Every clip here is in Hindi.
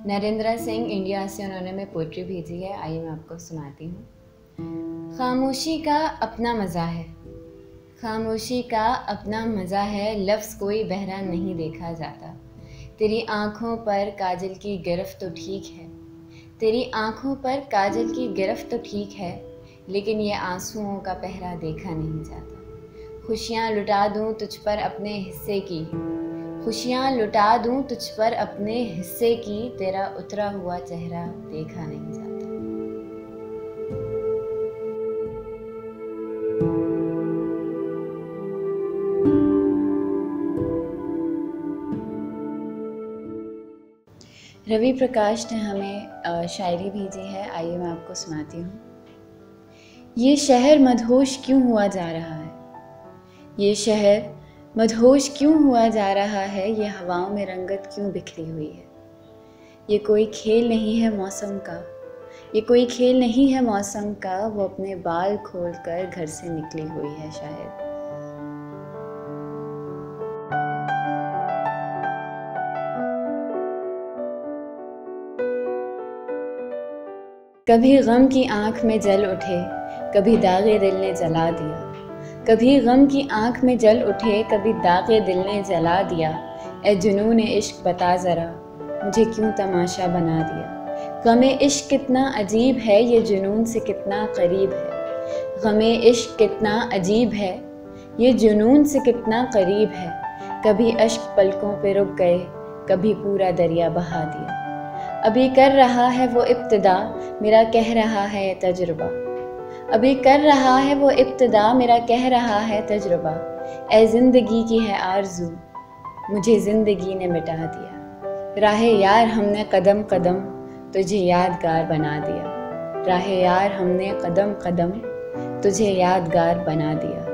नरेंद्र सिंह इंडिया से उन्होंने मैं पोइट्री भेजी है, आइए मैं आपको सुनाती हूँ। खामोशी का अपना मज़ा है, खामोशी का अपना मज़ा है, लफ्ज़ कोई बहरा नहीं देखा जाता। तेरी आँखों पर काजल की गिरफ्त तो ठीक है, तेरी आँखों पर काजल की गिरफ्त तो ठीक है, लेकिन ये आंसुओं का पहरा देखा नहीं जाता। खुशियाँ लुटा दूँ तुझ पर अपने हिस्से की, खुशियाँ लुटा दूँ तुझ पर अपने हिस्से की, तेरा उतरा हुआ चेहरा देखा नहीं जाता। रवि प्रकाश ने हमें शायरी भेजी है, आइए मैं आपको सुनाती हूँ। ये शहर मदहोश क्यों हुआ जा रहा है, ये शहर मदहोश क्यों हुआ जा रहा है, ये हवाओं में रंगत क्यों बिखरी हुई है। ये कोई खेल नहीं है मौसम का, ये कोई खेल नहीं है मौसम का, वो अपने बाल खोलकर घर से निकली हुई है शायद। कभी गम की आंख में जल उठे, कभी दागे दिल ने जला दिया। कभी गम की आंख में जल उठे, कभी दागे दिल ने जला दिया। ए जुनून इश्क बता ज़रा, मुझे क्यों तमाशा बना दिया। गमे इश्क कितना अजीब है, ये जुनून से कितना करीब है। गमे इश्क कितना अजीब है, ये जुनून से कितना करीब है। कभी अश्क पलकों पे रुक गए, कभी पूरा दरिया बहा दिया। अभी कर रहा है वो इब्तिदा, मेरा कह रहा है तजुर्बा। अभी कर रहा है वो इब्तिदा, मेरा कह रहा है तजुर्बा। ए ज़िंदगी की है आरज़ू, मुझे ज़िंदगी ने मिटा दिया। राहे यार हमने कदम कदम तुझे यादगार बना दिया। राहे यार हमने कदम कदम तुझे यादगार बना दिया।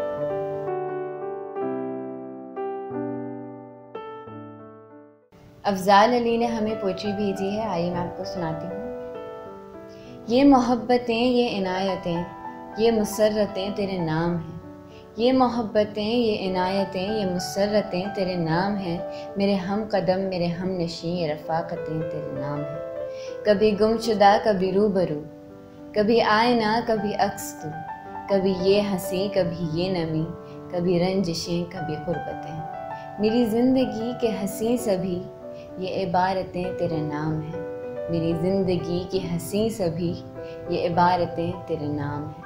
अफजाल अली ने हमें पोइट्री भेजी है, आइए मैं आपको सुनाती हूँ। ये मोहब्बतें, ये इनायतें, ये मुसर्रतें तेरे नाम हैं। ये मोहब्बतें, ये इनायतें, ये मुसर्रतें तेरे नाम हैं। मेरे हम कदम, मेरे हम नशी, ये रफ़ाक़तें तेरे नाम हैं। कभी गुमशुदा, कभी रूबरू, कभी आईना, कभी अक्स तू। कभी ये हंसी, कभी ये नमी, कभी रंजिशें, कभी ग़ुरबतें। मेरी ज़िंदगी के हंसी सभी ये इबारतें तेरे नाम हैं। मेरी ज़िंदगी की हंसी सभी ये इबारतें तेरे नाम हैं।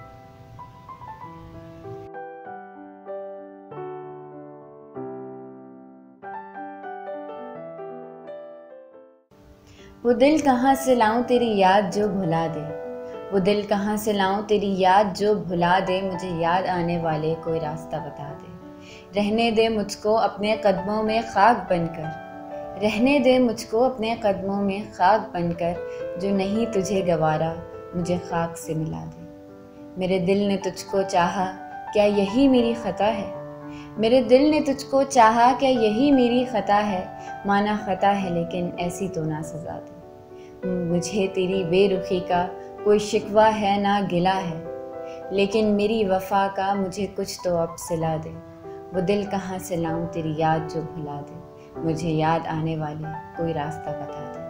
वो दिल कहाँ से लाऊं तेरी याद जो भुला दे, वो दिल कहाँ से लाऊं तेरी याद जो भुला दे। मुझे याद आने वाले कोई रास्ता बता दे। रहने दे मुझको अपने कदमों में खाक बनकर, रहने दे मुझको अपने कदमों में खाक बनकर। जो नहीं तुझे गवारा मुझे खाक से मिला दे। मेरे दिल ने तुझको चाहा, क्या यही मेरी ख़ता है। मेरे दिल ने तुझको चाहा, क्या यही मेरी ख़ता है। माना ख़ता है लेकिन ऐसी तो ना सज़ा दे। मुझे तेरी बेरुखी का कोई शिकवा है ना गिला है, लेकिन मेरी वफ़ा का मुझे कुछ तो अब सिला दे। वो दिल कहाँ से लाऊं तेरी याद जो भुला दे, मुझे याद आने वाले कोई रास्ता बता दे।